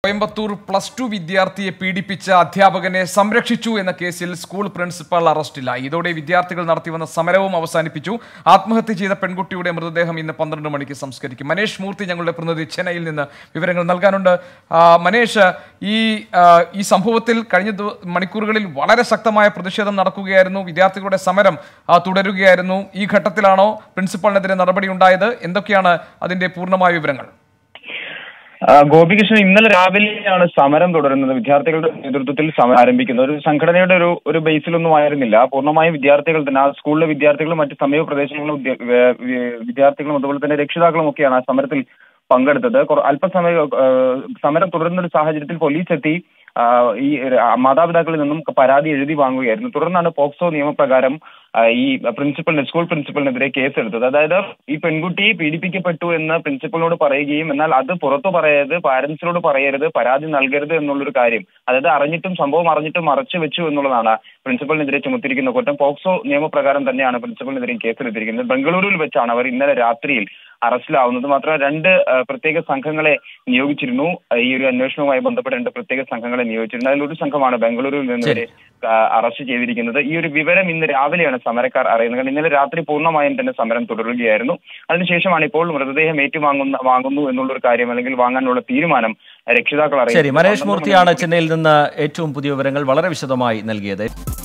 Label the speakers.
Speaker 1: കോയമ്പത്തൂർ +2 വിദ്യാർത്ഥിയെ പീഡിപ്പിച്ച അധ്യാപകനെ സംരക്ഷിച്ചു എന്ന കേസിൽ സ്കൂൾ പ്രിൻസിപ്പൽ അറസ്റ്റിലായി. ഇതോടെ വിദ്യാർത്ഥികൾ നടത്തിവന്ന സമരവും അവസാനിപ്പിച്ചു. ആത്മഹത്യ ചെയ്ത പെൺകുട്ടിയുടെ മൃതദേഹം ഇന്ന് 12 മണിക്ക് സംസ്കരിക്കും. മനേഷ് മൂർത്തി ഞങ്ങളുടെ പ്രതിനിധി ചെന്നൈയിൽ നിന്ന് വിവരങ്ങൾ നൽകാനുണ്ട്. മനേഷ്, ഈ സംഭവത്തിൽ കഴിഞ്ഞ മണിക്കൂറുകളിൽ വളരെ ശക്തമായ പ്രതിഷേധം നടക്കുകയായിരുന്നു. വിദ്യാർത്ഥികളുടെ സമരം തുടരുകയായിരുന്നു. ഈ ഘട്ടത്തിലാണോ പ്രിൻസിപ്പലിനെതിരെ നടപടി ഉണ്ടായത്? എന്തൊക്കെയാണ് അതിന്റെ പൂർണ്ണമായ വിവരങ്ങൾ?
Speaker 2: ഗോപികൃഷ്ണൻ, ഇന്നലെ രാവിലെയാണ് സമരം തുടരുന്നത്. വിദ്യാർത്ഥികളുടെ നേതൃത്വത്തിൽ സമരം ആരംഭിക്കുന്നത്. ഒരു സംഘടനയുടെ ഒരു ബേസിലൊന്നും ആയിരുന്നില്ല. പൂർണ്ണമായും വിദ്യാർത്ഥികൾ തന്നെ, ആ സ്കൂളിലെ വിദ്യാർത്ഥികളും മറ്റ് സമീപ പ്രദേശങ്ങളിലും വിദ്യാർത്ഥികളും അതുപോലെ തന്നെ രക്ഷിതാക്കളും ഒക്കെയാണ് ആ സമരത്തിൽ പങ്കെടുത്തത്. അല്പസമയം സമരം തുടരുന്ന ഒരു സാഹചര്യത്തിൽ പോലീസ് എത്തി ഈ മാതാപിതാക്കളിൽ നിന്നും പരാതി എഴുതി വാങ്ങുകയായിരുന്നു. തുടർന്നാണ് പോക്സോ നിയമപ്രകാരം ഈ സ്കൂൾ പ്രിൻസിപ്പലിനെതിരെ കേസെടുത്തത്. അതായത് ഈ പെൺകുട്ടി പീഡിപ്പിക്കപ്പെട്ടു എന്ന് പ്രിൻസിപ്പലിനോട് പറയുകയും എന്നാൽ അത് പുറത്തു പറയരുത്, പാരന്റ്സിനോട് പറയരുത്, പരാതി നൽകരുത് എന്നുള്ളൊരു കാര്യം, അതായത് സംഭവം അറിഞ്ഞിട്ടും മറച്ചു വെച്ചു എന്നുള്ളതാണ് പ്രിൻസിപ്പലിനെതിരെ ചുമത്തിയിരിക്കുന്ന കുറ്റം. പോക്സോ നിയമപ്രകാരം തന്നെയാണ് പ്രിൻസിപ്പലിനെതിരെ കേസെടുത്തിരിക്കുന്നത്. ബംഗളൂരുവിൽ വെച്ചാണ് അവർ ഇന്നലെ രാത്രിയിൽ അറസ്റ്റിലാവുന്നത്. മാത്രമല്ല 2 പ്രത്യേക സംഘങ്ങളെ നിയോഗിച്ചിരുന്നു. ഈ ഒരു അന്വേഷണവുമായി ബന്ധപ്പെട്ട് 2 പ്രത്യേക സംഘങ്ങളെ നിയോഗിച്ചിരുന്നു. അതിലൊരു സംഘമാണ് ബംഗളൂരുവിൽ നിന്ന് അറസ്റ്റ് ചെയ്തിരിക്കുന്നത്. ഈ ഒരു വിവരം ഇന്ന് രാവിലെയാണ് സമരക്കാർ അറിയുന്നത്. കാരണം ഇന്നലെ രാത്രി പൂർണ്ണമായും തന്നെ സമരം തുടരുകയായിരുന്നു. അതിനുശേഷമാണ് ഇപ്പോൾ മൃതദേഹം വാങ്ങുന്നു എന്നുള്ളൊരു കാര്യം, അല്ലെങ്കിൽ വാങ്ങാനുള്ള തീരുമാനം രക്ഷിതാക്കൾ അറിയിച്ചു.
Speaker 3: മനേഷ് മൂർത്തിയാണ് ചെന്നൈയിൽ നിന്ന് ഏറ്റവും പുതിയ വിവരങ്ങൾ വളരെ വിശദമായി നൽകിയത്.